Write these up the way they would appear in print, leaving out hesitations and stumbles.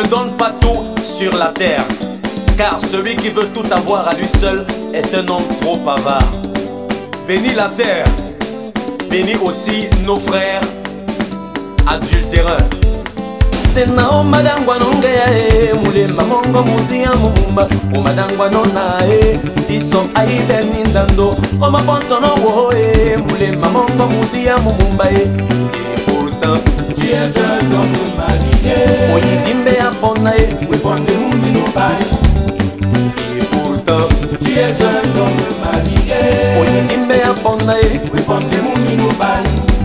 donne pas tout sur la terre, car celui qui veut tout avoir à lui seul est un homme trop avare. Bénis la terre, bénis aussi nos frères adultérins. Sena o madangwa nongea mule mamongo mutia mumba o madangwa nona iso aibe nindando o maponto no wo mule mamongo mutia mumba et pourtant tu es un homme marié. O yitimbe apona we bonde mundi no pai. Et pourtant tu es un homme marié. O yitimbe apona we bonde mundi no pai.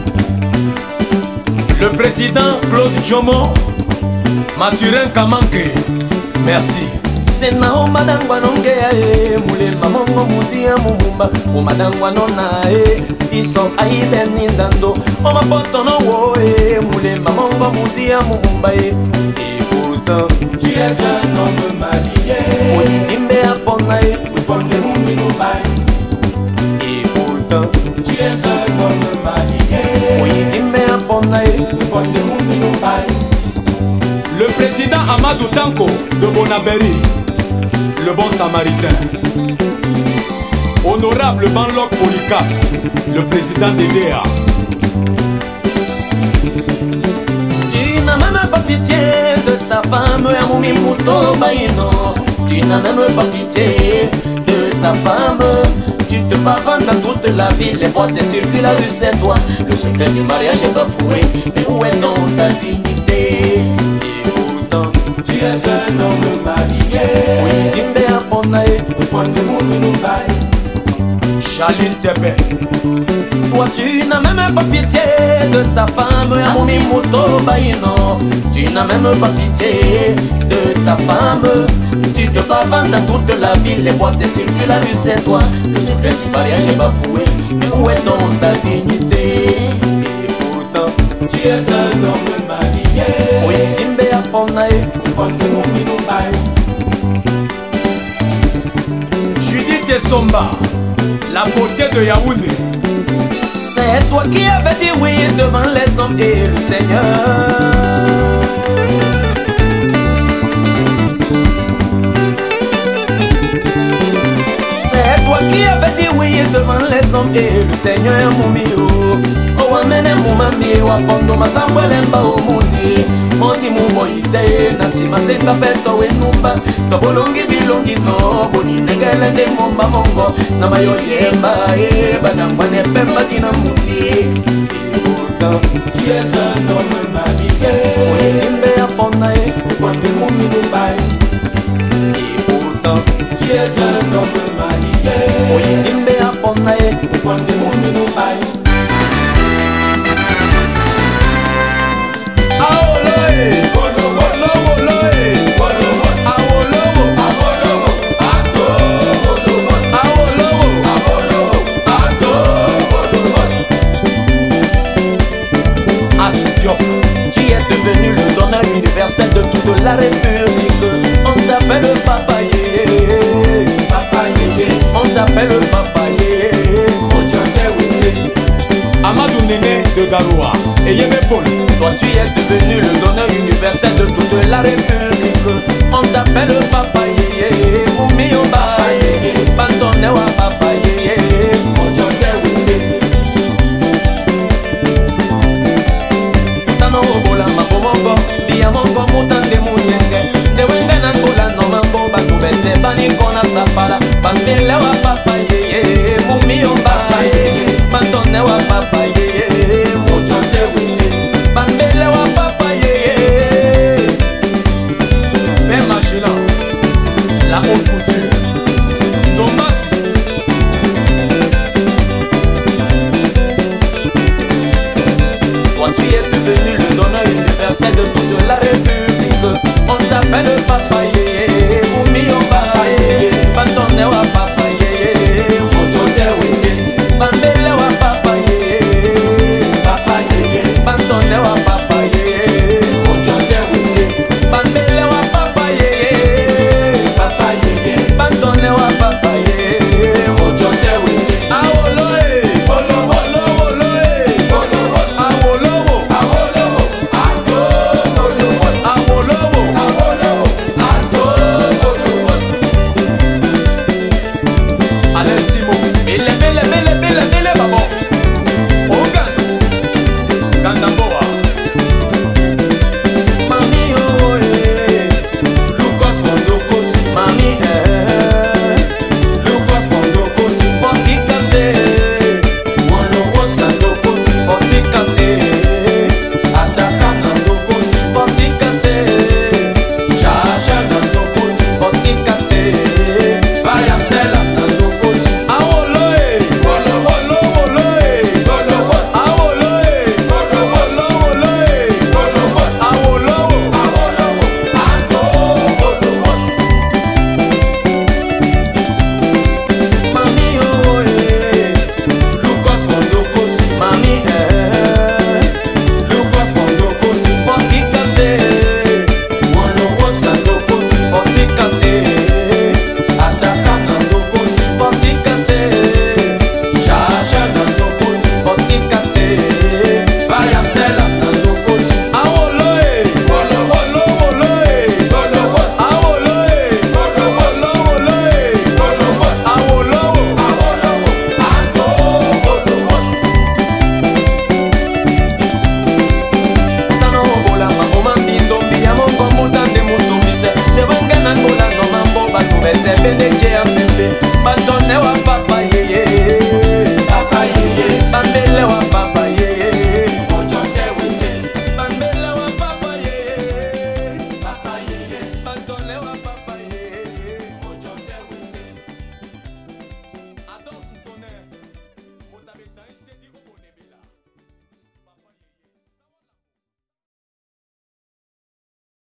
Le président Claude Jomo Mathurin Kamanke, merci. Sena o madangwa nongea mule mamongo mutia mumba o madangwa nona iso aibe nindando o mapoto no wo mule mamongo mutia mumba et pourtant tu es un homme marié. O yitimbe apona we bonde mundi no pai. Et pourtant tu es un homme marié. O yitimbe apona we bonde mundi no pai. Le président Amadou Tanko de Bonaberi, le bon samaritain. Honorable Banlok Polika, le président d'EDEA. Tu n'as même pas pitié de ta femme, Amoumi Mouto Baïno. Tu n'as même pas pitié de ta femme. Tu te pavanes dans toute la ville, les portes circulent, la rue c'est toi. Le secret du mariage est bafoué, mais où est donc ta dignité? Tu es un homme marié. Oui, Timbe Aponae, we bonde mundi no pai. Chaline Tepe. Toi tu n'as même pas pitié de ta femme, Amoumi Mouto Baïno. Tu n'as même pas pitié de ta femme. Tu te pavanes dans toute la ville, les boîtes circulent, la rue c'est toi. Le secret du mariage est bafoué, mais où est donc ta dignité? Et pourtant, tu es un homme marié. oui, Timbe Aponae, we bonde mundi no pai. Judith Somba, la beauté de Yaoundé. C'est toi qui avais dit oui devant les hommes et le Seigneur. C'est toi qui avais dit oui devant les hommes et le Seigneur Moumio. Oh amene mumami wapondo masambwelemba omuni. Moti mumoite nasima senga peto wenumba. Tobolongi bilongi no boni negele de momba mongo. Namayo yemba banangwa ne pemba kina mundi. Tu es un homme marié. Oyitimbe apona we bonde mundi no pai. Et pourtant tu es un homme marié. Oyitimbe apona we bonde mundi no pai. Tu es devenu le donneur universel de toute la République. On t'appelle Papa Yé. Papa Yé. On t'appelle Papa Yé. Amadou Néné de Garoua et Yémé Paul. Toi tu es devenu le donneur universel de toute la République. On t'appelle Papa Yé. Moumi Omba Yé. Bantonewa Papa Yé. Tano Obola Mabomongo Dia Mongo Mutande Munyenge Dewenge Nangola no Mambo Batu Bese Bani Kona Safala Bambelewa Papa Yé. Moumi Omba Yé. Bantonewa Papa